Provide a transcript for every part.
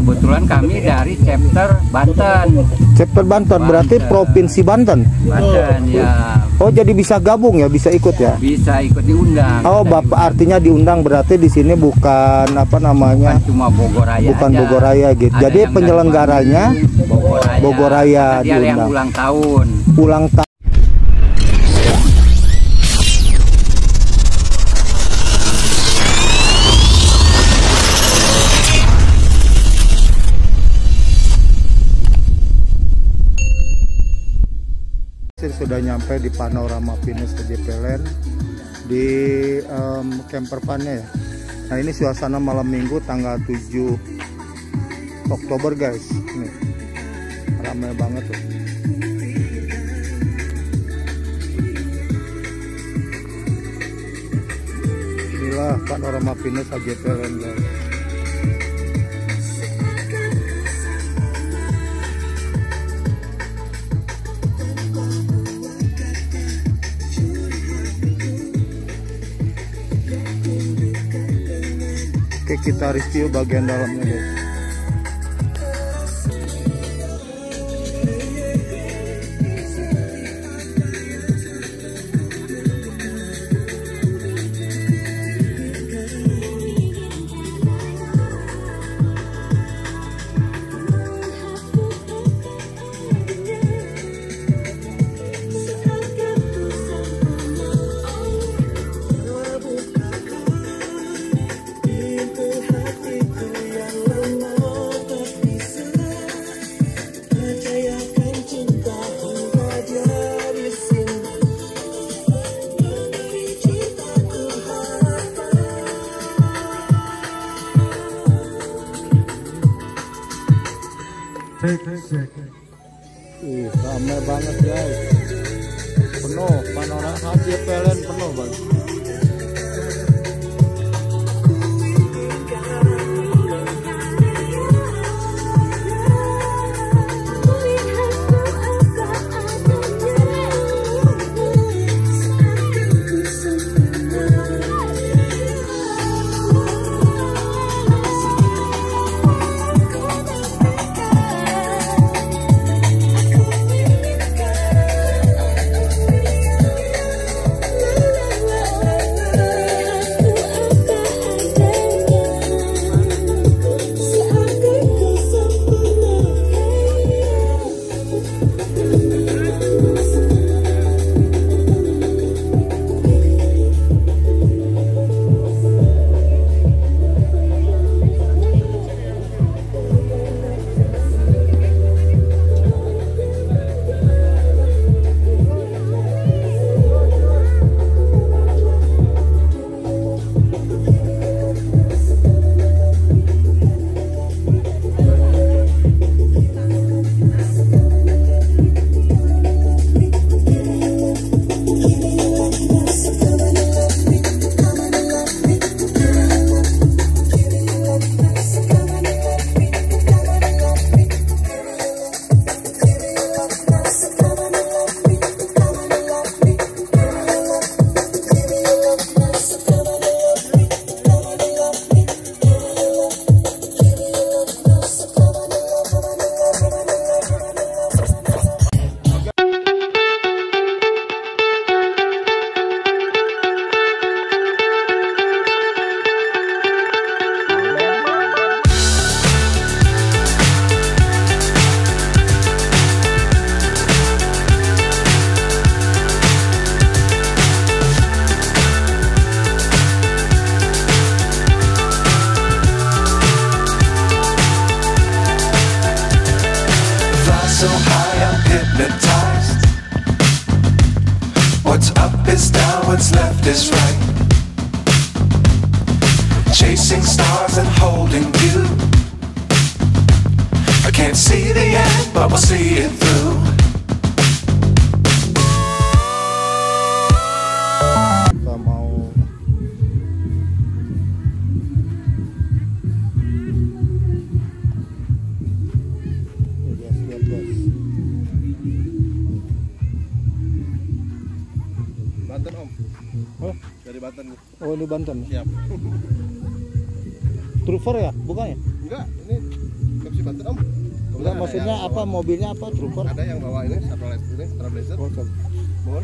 kebetulan kami dari chapter Banten. Chapter Banten berarti Provinsi Banten. Banten ya. Oh, jadi bisa gabung ya, bisa ikut ya? Bisa ikut diundang. Oh, Bapak artinya diundang, berarti di sini bukan apa namanya? Bukan cuma Bogor Raya. Bukan aja. Bogor Raya gitu. Ada Jadi yang penyelenggaranya Bogor Raya. Bogor Raya Dia yang diundang. ulang tahun. Ulang tahun. Sudah nyampe di Panorama Pinus KJP di camper van-nya ya. Nah, ini suasana malam minggu tanggal 7 Oktober guys. Nih, ramai banget tuh. Inilah Panorama Pinus KJP guys. Oke, kita review bagian dalamnya guys. Ramai banget guys, penuh Panorama KJP penuh banget. So high I'm hypnotized. What's up is down, what's left is right. Chasing stars and holding you. I can't see the end, but we'll see it through. Kita mau lihat guys. Banten om. Oh, Dari Banten. oh ini Banten. Siap. Trufer ya, bukan ya? Enggak, ini maksudnya apa mobilnya apa trooper? Ada yang bawa ini Trailblazer. Oh, sorry. Mohon.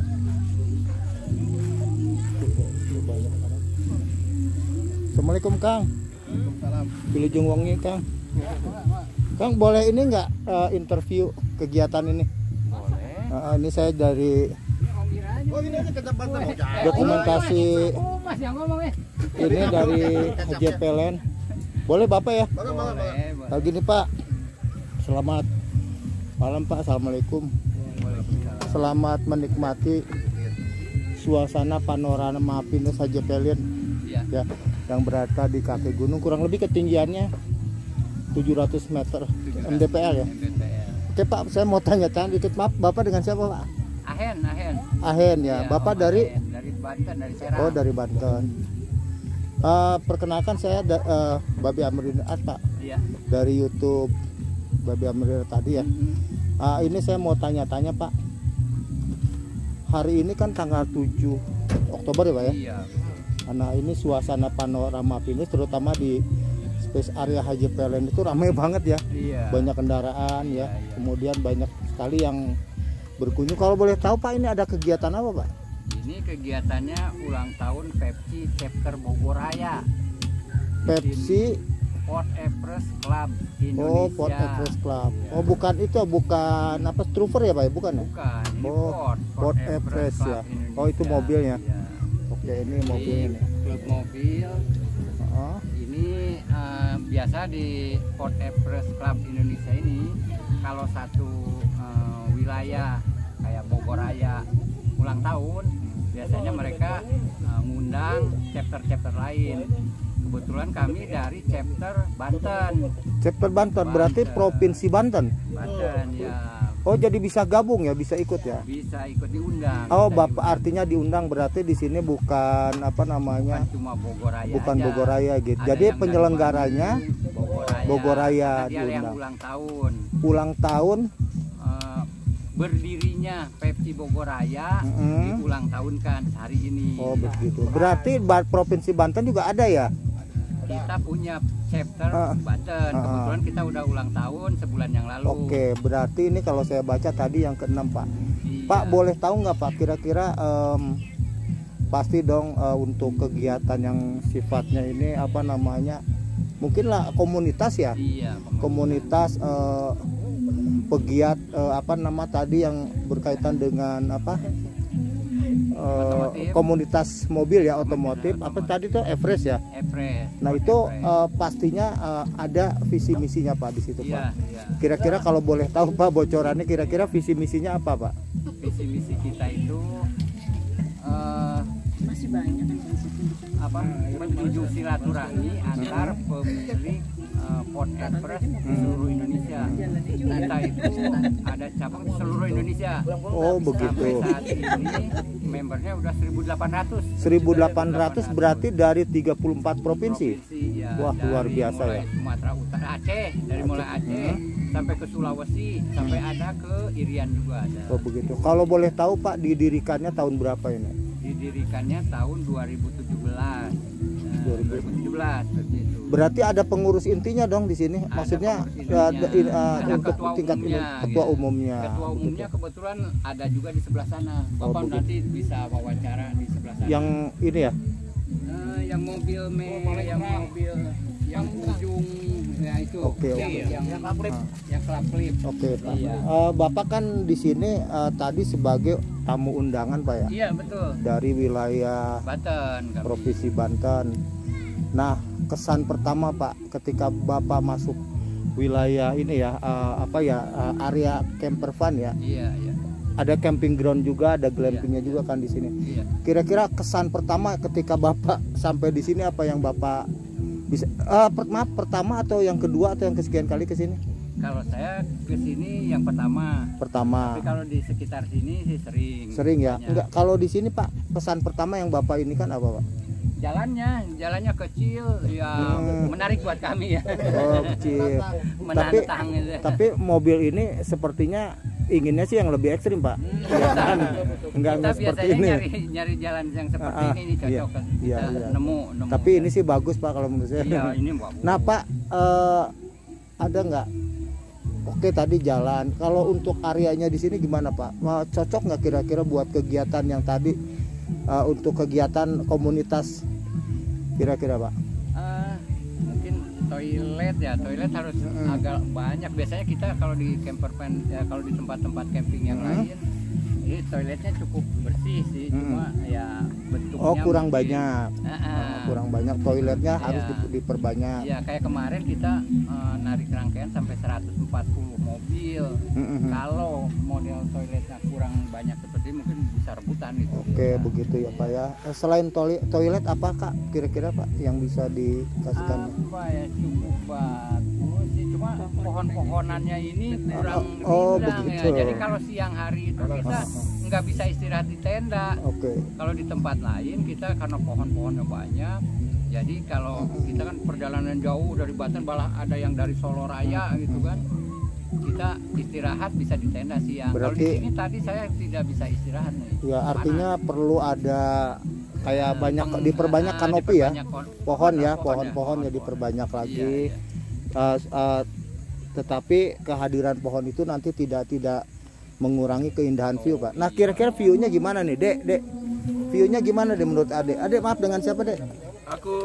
Assalamualaikum Kang. Waalaikumsalam. Wilujeng Wongi Kang. Kang boleh ini nggak interview kegiatan ini? Boleh. Ini saya dari Oh ini aja kecepatan. dokumentasi Mas yang ngomong ini dari JPLN. Boleh Bapak ya? Boleh. Kalau gini Pak, selamat malam Pak. Assalamualaikum. Selamat menikmati suasana panorama pinus JPLN Iya. ya, yang berada di kaki gunung, kurang lebih ketinggiannya 700 meter MDPL ya. MDPL. Oke Pak, saya mau tanya-tanya dikit. Maaf, Bapak dengan siapa Pak? Ahen. Ahen ya. Iya, Bapak Om dari Ahen. Dari Banten, dari Serang. Oh, dari Banten. Perkenalkan saya Babi Amrinaat Pak, Iya. dari YouTube Babi Amrinaat tadi ya. Ini saya mau tanya-tanya Pak. Hari ini kan tanggal 7 Oktober ya Pak ya. Iya. Nah ini suasana panorama pinus terutama di space area JPLN itu ramai banget ya. Iya. Banyak kendaraan ya. Iya, iya. Kemudian banyak sekali yang berkunjung. Kalau boleh tahu Pak, ini ada kegiatan apa Pak? Ini kegiatannya ulang tahun Pepsi Chapter Bogoraya. Pepsi. Port Everest Club Indonesia. Oh, Port Everest Club. Iya. Oh, bukan itu, bukan apa trooper ya Pak? Bukan ya? Bukan, ini Oh, Port Everest Club ya. Indonesia. Oh, itu mobilnya. Iya. Oke, ini mobilnya Ini nih. klub mobil. Oh, Ini biasa di Port Everest Club Indonesia ini kalau satu wilayah kayak Bogoraya ulang tahun, biasanya mereka ngundang chapter-chapter lain. Kebetulan kami dari chapter Banten. chapter Banten berarti Banten. provinsi Banten. Banten ya, Oh, jadi bisa gabung ya, bisa ikut ya. bisa ikut diundang. Oh, bisa Bapak diundang. artinya diundang berarti di sini bukan apa namanya? Bukan cuma Bogoraya Bukan aja. Bogoraya gitu. Ada Jadi yang dari penyelenggaranya Bandung, Bogoraya, Bogoraya karena dia yang diundang. ulang tahun. Ulang tahun. Berdirinya Pepsi Bogoraya Mm-mm. diulang tahun kan hari ini. Oh, begitu. Berarti provinsi Banten juga ada ya? Kita punya chapter Ah. Banten. Kebetulan kita udah ulang tahun sebulan yang lalu. Oke, berarti ini kalau saya baca tadi yang ke-6 Pak. Iya. Pak boleh tahu nggak Pak kira-kira pasti dong untuk kegiatan yang sifatnya ini apa namanya? Mungkin lah komunitas ya. Iya. Komunitas pegiat apa nama tadi yang berkaitan dengan apa? Otomotif. Komunitas mobil ya, otomotif. Apa tadi tuh Everest ya? Everest. Nah, itu pastinya ada visi misinya Pak di situ Iya, Pak. iya. Kira-kira kalau boleh tahu Pak bocorannya, kira-kira visi misinya apa Pak? Visi misi kita itu Masih banyak kan apa? Menjunjung silaturahmi antar pemilik Port Everest di seluruh Indonesia. Kita itu ada cabang di seluruh Indonesia. Oh begitu. Sampai saat ini membernya udah 1.800. 1.800 berarti dari 34 provinsi. Ya. Wah, Dari luar biasa mulai ya. Sumatera Utara, Aceh, dari mulai Aceh sampai ke Sulawesi, sampai ada ke Irian juga ada. Oh begitu. Kalau boleh tahu Pak, didirikannya tahun berapa ini? Didirikannya tahun 2017. Nah, 2017 seperti itu. Berarti ada pengurus intinya dong di sini. Ada Maksudnya pengurus intinya. Ada untuk ketua tingkat umumnya, ketua gitu. umumnya. Ketua umumnya kebetulan ada juga di sebelah sana. Bapak begitu. nanti bisa wawancara di sebelah sana. Yang ini ya. Yang mobil yang ujung ya itu. Oke, oke. Yang klip, yang klip. Oke Pak. Iya. Bapak kan di sini tadi sebagai tamu undangan Pak ya, Iya betul. dari wilayah Banten. kami. Provinsi Banten. Nah, kesan pertama Pak ketika Bapak masuk wilayah ini ya, area camper van ya. Iya, iya. Ada camping ground juga, ada glampingnya juga kan di sini. Iya. Kira-kira kesan pertama ketika Bapak sampai di sini apa yang Bapak bisa pertama atau yang kedua atau yang kesekian kali ke sini? Kalau saya ke sini yang pertama. Pertama. Tapi kalau di sekitar sini sih sering. Sering ya? Banyak. Enggak, kalau di sini Pak, pesan pertama yang Bapak ini kan apa Pak? Jalannya kecil ya, menarik buat kami ya. Oh, kecil. Menantang gitu. Tapi mobil ini sepertinya inginnya sih yang lebih ekstrim Pak. Ya kan? Enggak Kita seperti biasanya ini. nyari jalan yang seperti ini cocok iya, kan. iya, Kita iya. nemu. Tapi ini sih bagus Pak kalau menurut saya. Iya, ini bagus. Nah Pak, ada nggak oke tadi jalan. Kalau untuk areanya di sini gimana Pak? Cocok nggak kira-kira buat kegiatan yang tadi untuk kegiatan komunitas kira-kira Pak? Mungkin toilet harus agak banyak. Biasanya kita kalau di camper van kalau di tempat-tempat camping yang lain ini toiletnya cukup bersih sih, cuma ya bentuknya kurang mungkin, banyak. Kurang banyak toiletnya Ya. harus diperbanyak. Ya kayak kemarin kita narik rangkaian sampai 140 mobil. Kalau model toiletnya kurang banyak seperti ini, mungkin bisa rebutan gitu. Oke, begitu ya Pak ya. Selain toilet apa Kak kira-kira Pak yang bisa dikasihkan? Apa ya, cukup bagus sih, cuma pohon-pohonannya ini kurang Oh, rindang begitu. ya. Jadi kalau siang hari itu kita nggak bisa istirahat di tenda. Oke. Kalau di tempat lain kita karena pohon-pohonnya banyak, jadi kalau kita kan perjalanan jauh dari Banten, malah ada yang dari Solo Raya gitu kan, kita istirahat bisa di tenda siang. Kalau di Berarti- sini tadi saya tidak bisa istirahat nih. Ya artinya perlu ada kayak banyak diperbanyak kanopi ya. diperbanyak Pohon ya, pohon pohon-pohon ya pohon. diperbanyak Iya, lagi. iya. Tetapi kehadiran pohon itu nanti tidak mengurangi keindahan view Pak. Nah kira-kira view-nya gimana nih Dek? View-nya gimana deh menurut Adek? Adek maaf dengan siapa Dek? Aku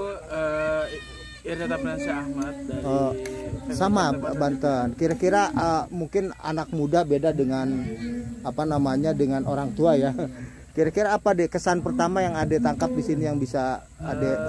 Irdata Pransyah Ahmad dari Sama Banten. Kira-kira mungkin anak muda beda dengan dengan orang tua ya. Kira-kira apa deh kesan pertama yang Adek tangkap di sini yang bisa Adek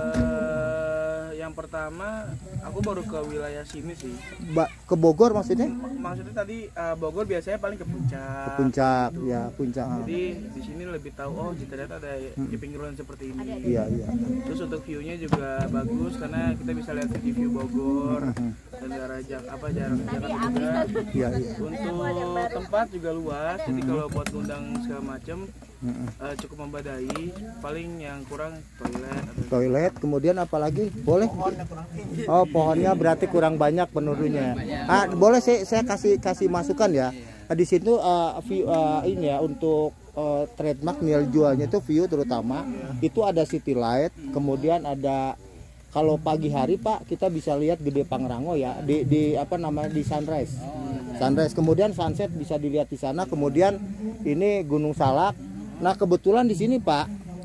yang pertama aku baru ke wilayah sini sih. ke Bogor maksudnya? Maksudnya tadi Bogor biasanya paling ke puncak. Puncak ya, puncak. Jadi di sini lebih tahu ternyata ada camping ground seperti ini. Iya. Terus untuk view-nya juga bagus karena kita bisa lihat city view Bogor dan jarak juga. Iya. Untuk tempat juga luas. Jadi kalau buat ngundang segala macam cukup membadai. Paling yang kurang Toilet, kemudian apa lagi? Boleh? Oh, pohonnya berarti kurang banyak penurunya. Boleh saya kasih masukan ya. Di situ view ini ya untuk trademark nilai jualnya itu view terutama itu ada city light, kemudian ada kalau pagi hari Pak kita bisa lihat Gede Pangrango ya di sunrise. Sunrise, kemudian sunset bisa dilihat di sana, kemudian ini Gunung Salak. Nah, kebetulan di sini Pak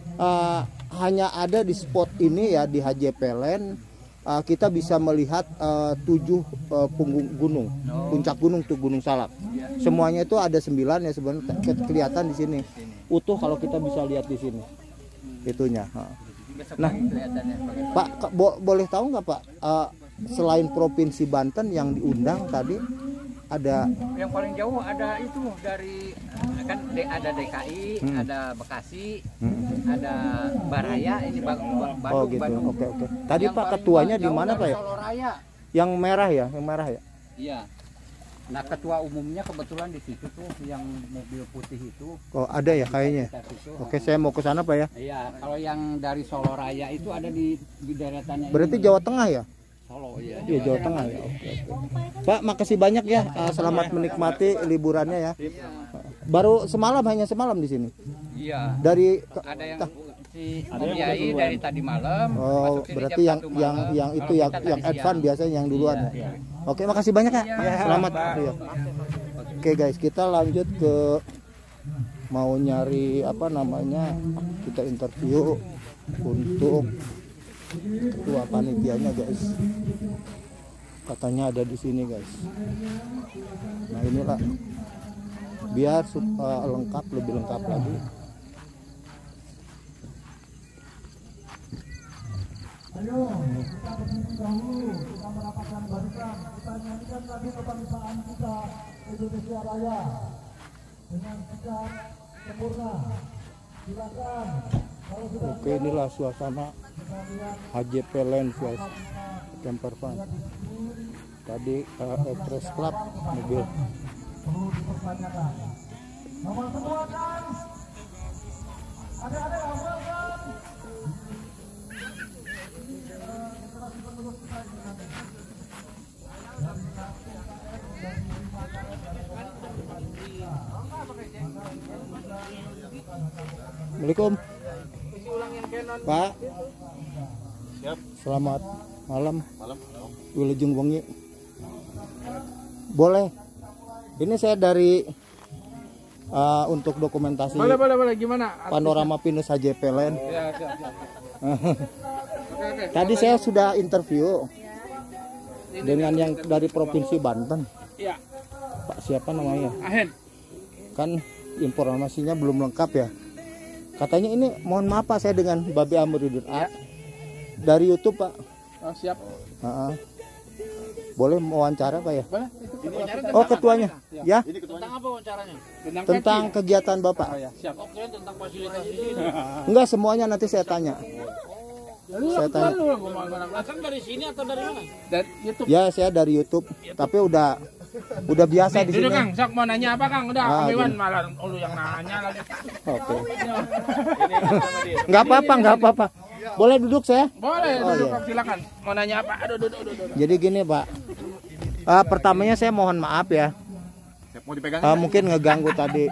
hanya ada di spot ini ya di HJP Land kita bisa melihat 7 punggung gunung, puncak gunung tuh Gunung Salak. Semuanya itu ada 9 ya sebenarnya kelihatan di sini. Utuh kalau kita bisa lihat di sini. Itunya. Nah, Pak boleh tahu nggak Pak selain Provinsi Banten yang diundang tadi ada yang paling jauh ada itu dari kan ada DKI, ada Bekasi, ada Baraya, ini Bandung. Oh gitu. Bandung. Oke. Tadi Yang Pak paling ketuanya di jauh mana dari Pak ya? Solo Raya. Yang merah ya? Iya. Nah, ketua umumnya kebetulan di situ tuh yang mobil putih itu. Oh, ada ya kayaknya. Oke, saya mau ke sana Pak ya. Iya, kalau yang dari Solo Raya itu ada di deretannya. Berarti ini. Jawa Tengah ya? Solo, iya. Iya, Jawa Tengah ya. Oke. Pak, makasih banyak ya. Selamat menikmati liburannya ya. Baru hanya semalam di sini. Iya. Dari Ada yang si Yai dari tadi malam. Oh, masuk sini berarti jam yang 1 malam. itu Kalau yang kita tadi advance siang. biasanya yang duluan. Iya. Oke, makasih banyak ya. Selamat. Iya. Oke guys, kita lanjut ke mau nyari kita interview untuk ketua panitianya guys. Katanya ada di sini guys. Nah inilah biar lebih lengkap lagi. Ayo, kita bersih dahulu, kita merapakan barisan, kita nyanyikan lagu kebangsaan kita Indonesia Raya dengan sikap sempurna. Silakan. Kalau sudah Oke, inilah suasana HJP Land camper van. Tadi Press Club mobil. perlu dipertanyakan. Nomor semua kan? Ada hafal kan? Assalamualaikum Pak. Siap. Selamat malam. Wilujeng wengi. Boleh Ini saya dari untuk dokumentasi Boleh. Gimana? Panorama Pinus HJP Land. Ya, siap. Oke. Tadi saya sudah interview dengan yang dari Provinsi Banten. Iya. Pak siapa namanya? Ahen. Kan informasinya belum lengkap ya. Katanya ini mohon maaf Pak, saya dengan Babe Amiruddin A dari YouTube Pak. Oh, siap. Boleh wawancara Pak ya? Boleh. Oh ketuanya ya? Tentang apa wawancaranya? Tentang kegiatan Bapak. Oh ya, siap. Oke, tentang fasilitas ini. Enggak, semuanya nanti saya tanya. Saya tanya. Kan dari sini atau dari mana? Dari YouTube. Ya saya dari YouTube, tapi udah biasa di sini. Duduk Kang, sok mau nanya apa Kang? Udah, Ah, Kang Iwan gini. malah lu yang nanya lagi. Oke. Nggak apa-apa. Boleh duduk saya? Boleh, Oh, duduk iya. Kang, silakan. Mau nanya apa? Aduh, duduk. Jadi gini Pak, pertamanya saya mohon maaf ya. Mau dipegang? Mungkin ngeganggu tadi.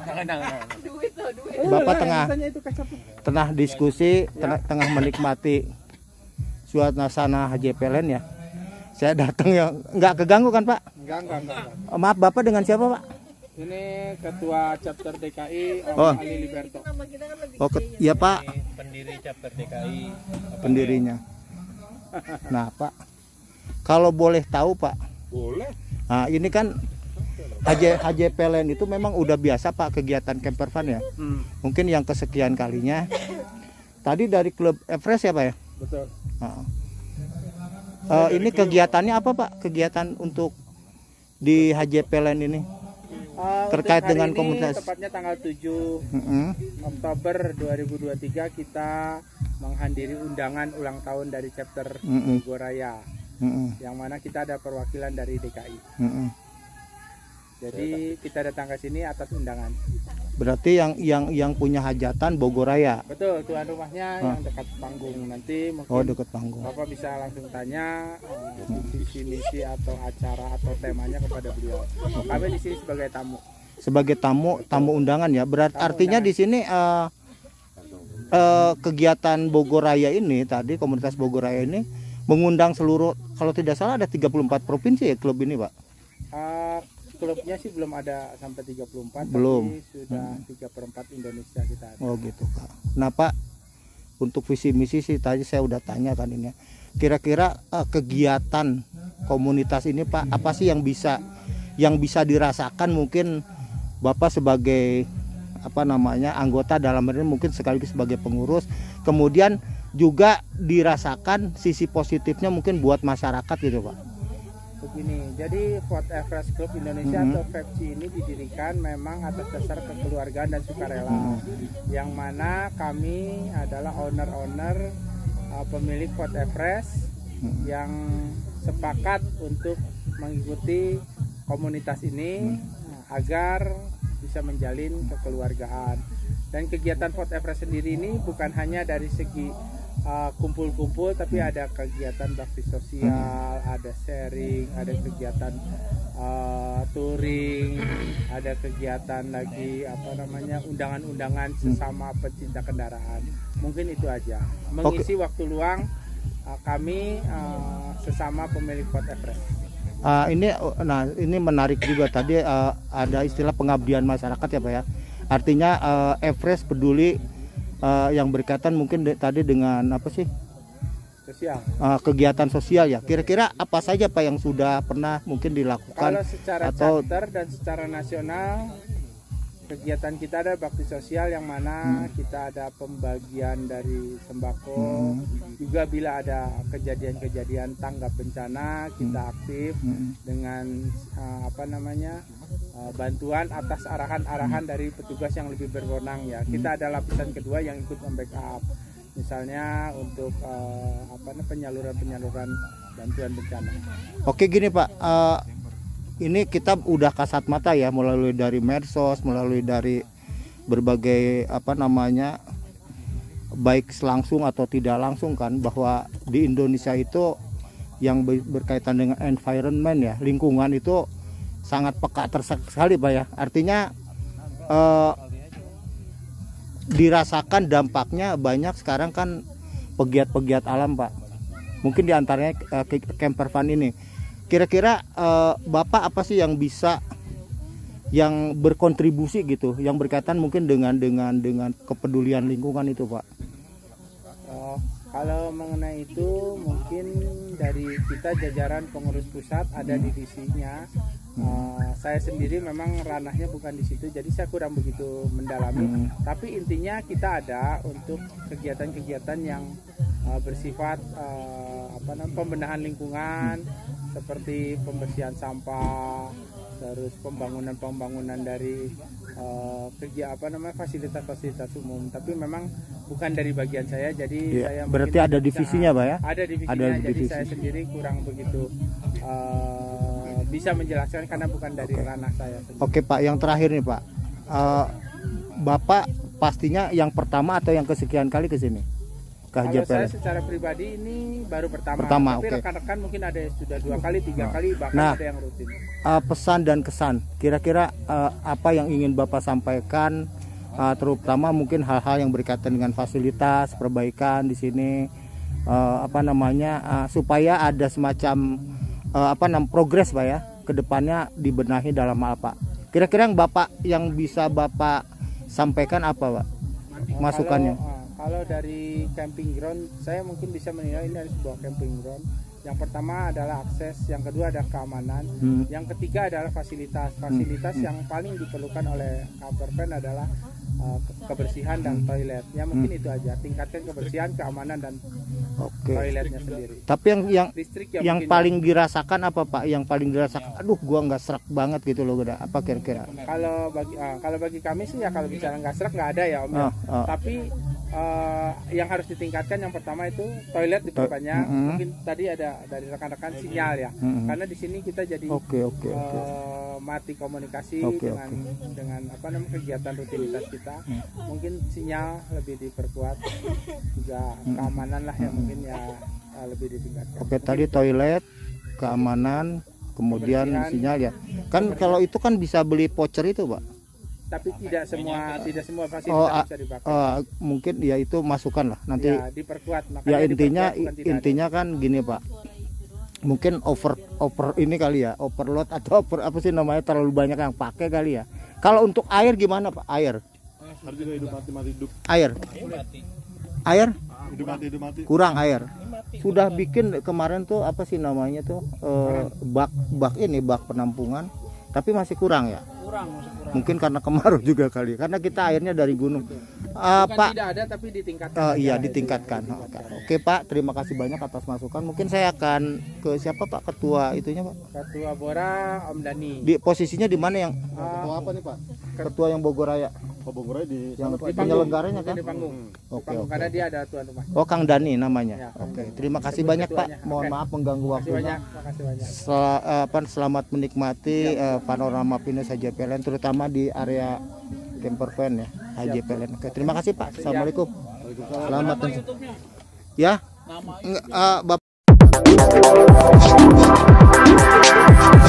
Bapak tengah diskusi, tengah menikmati suasana HJP Land ya. Saya datang ya, nggak keganggu kan Pak? Enggak. Maaf Bapak dengan siapa Pak? Ini Ketua Chapter DKI Om Oh. Ali Liberto. Oh ya Pak, Pendiri Chapter DKI. pendirinya. Nah Pak, kalau boleh tahu Pak. Boleh. Nah ini kan HJP Land itu memang udah biasa Pak kegiatan camper fun ya. Mungkin yang kesekian kalinya. Tadi dari klub Everest ya Pak ya. Betul. Ini kegiatannya apa Pak? Kegiatan untuk di HJP Land ini terkait Untuk hari dengan ini, komunitas. tepatnya tanggal 7 Mm-mm. Oktober 2023 kita menghadiri undangan ulang tahun dari chapter Mm-mm. Bogoraya, Mm-mm. yang mana kita ada perwakilan dari DKI. Mm-mm. Jadi kita datang ke sini atas undangan. Berarti yang punya hajatan Bogoraya. Betul, tuan rumahnya yang dekat panggung. Nanti mungkin Oh dekat panggung. Bapak bisa langsung tanya visi misi atau acara atau temanya kepada beliau. Kami di sini sebagai tamu. Sebagai tamu undangan ya. Artinya di sini kegiatan Bogoraya ini tadi komunitas Bogoraya ini mengundang seluruh, kalau tidak salah ada 34 provinsi ya klub ini Pak. Klubnya sih belum ada sampai 34, Belum. tapi sudah 3/4 Indonesia kita ada. Oh gitu Pak. Nah Pak, untuk visi misi sih tadi saya udah tanya kan ini. Kira-kira kegiatan komunitas ini Pak, apa sih yang bisa dirasakan mungkin Bapak sebagai anggota dalam ini mungkin sekaligus sebagai pengurus, kemudian juga dirasakan sisi positifnya mungkin buat masyarakat gitu Pak. Begini, jadi Fort Everest Club Indonesia atau FEPCI ini didirikan memang atas dasar kekeluargaan dan sukarela, yang mana kami adalah owner pemilik Fort Everest yang sepakat untuk mengikuti komunitas ini agar bisa menjalin kekeluargaan. Dan kegiatan Fort Everest sendiri ini bukan hanya dari segi kumpul-kumpul, tapi ada kegiatan bakti sosial, ada sharing, ada kegiatan touring, ada kegiatan lagi undangan-undangan sesama pecinta kendaraan. Mungkin itu aja, mengisi waktu luang kami sesama pemilik Fort Everest. Ini menarik juga tadi ada istilah pengabdian masyarakat ya Pak ya. Artinya Everest peduli yang berkaitan mungkin tadi dengan apa sih? Sosial. Kegiatan sosial ya. Kira-kira apa saja Pak yang sudah pernah mungkin dilakukan? Kalau secara charter dan secara nasional, kegiatan kita ada bakti sosial yang mana kita ada pembagian dari sembako. Juga bila ada kejadian-kejadian tanggap bencana, kita aktif dengan bantuan atas arahan-arahan dari petugas yang lebih berwenang ya. Kita ada lapisan kedua yang ikut membackup, misalnya untuk penyaluran bantuan bencana. Oke gini Pak, ini kita udah kasat mata ya, melalui dari medsos, melalui dari berbagai baik langsung atau tidak langsung kan, bahwa di Indonesia itu yang berkaitan dengan environment ya, lingkungan itu sangat peka sekali Pak ya. Artinya dirasakan dampaknya banyak sekarang kan pegiat-pegiat alam Pak. Mungkin diantaranya camper fun ini. Kira-kira Bapak apa sih yang bisa yang berkontribusi gitu, yang berkaitan mungkin dengan kepedulian lingkungan itu, Pak? Kalau mengenai itu mungkin dari kita jajaran pengurus pusat ada divisinya. Saya sendiri memang ranahnya bukan di situ, jadi saya kurang begitu mendalami. Tapi intinya kita ada untuk kegiatan-kegiatan yang bersifat pembenahan lingkungan, seperti pembersihan sampah, terus pembangunan dari fasilitas-fasilitas umum. Tapi memang bukan dari bagian saya, jadi saya berarti ada divisinya, Pak ya? Ada divisinya, jadi saya sendiri kurang begitu bisa menjelaskan karena bukan dari ranah saya sendiri. Oke Pak, yang terakhir nih Pak, Bapak pastinya yang pertama atau yang kesekian kali ke sini? Kalau saya secara pribadi ini baru pertama tapi rekan-rekan mungkin ada yang sudah 2 kali, 3 kali, bahkan ada yang rutin. Pesan dan kesan, kira-kira apa yang ingin Bapak sampaikan, terutama mungkin hal-hal yang berkaitan dengan fasilitas, perbaikan di sini, supaya ada semacam progres Pak ya, kedepannya dibenahi dalam apa? Kira-kira yang bisa Bapak sampaikan apa Pak? Masukannya? Kalau dari camping ground, saya mungkin bisa menilai ini adalah sebuah camping ground. Yang pertama adalah akses, yang kedua adalah keamanan, yang ketiga adalah fasilitas. Fasilitas yang paling diperlukan oleh Campervan adalah kebersihan dan toilet. Ya mungkin itu aja, tingkatkan kebersihan, keamanan dan toiletnya sendiri. Tapi yang paling dirasakan apa Pak? Yang paling dirasakan, aduh gua nggak serak banget gitu loh, udah apa kira-kira? Kalau bagi kami sih ya, kalau bicara nggak serak nggak ada ya Om. Tapi yang harus ditingkatkan yang pertama itu toilet diperbanyak. Mungkin tadi ada dari rekan-rekan sinyal ya, karena di sini kita jadi mati komunikasi dengan kegiatan rutinitas kita. Mungkin sinyal lebih diperkuat, juga keamanan lah yang mungkin ya lebih ditingkatkan. Tadi toilet, keamanan, kemudian sinyal ya. Kan kalau itu kan bisa beli voucher itu Pak. Tapi tidak semua fasilitas bisa dipakai. Mungkin ya itu masukan lah nanti. Ya, diperkuat. Ya intinya kan gini Pak. Mungkin over ini kali ya, overload atau apa sih namanya, terlalu banyak yang pakai kali ya. Kalau untuk air gimana Pak? Air. Air. Hidup mati. Kurang air. Sudah bikin kemarin tuh apa sih namanya tuh bak penampungan, tapi masih kurang ya. Mungkin karena kemarau juga kali, karena kita airnya dari gunung. Pak, tidak ada tapi ditingkatkan. Iya ditingkatkan. Oke Pak, terima kasih banyak atas masukan. Mungkin saya akan ke siapa Pak, ketua itunya Pak? Ketua Bora Om Dani. Di posisinya di mana yang ketua apa nih Pak? Ketua yang Bogor Raya. Bogor Raya di yang penyelenggaranya kan? Di panggung. Oke. Karena dia ada tuan rumah. Kang Dani namanya. Ya, Oke. Terima kasih banyak Pak. Mohon maaf mengganggu waktunya. Makasih banyak. Selamat menikmati panorama Pinus HJPLN, terutama di area Campervan ya, HJPLN. Oke, terima kasih Pak. Assalamualaikum. Selamat ya. Bapak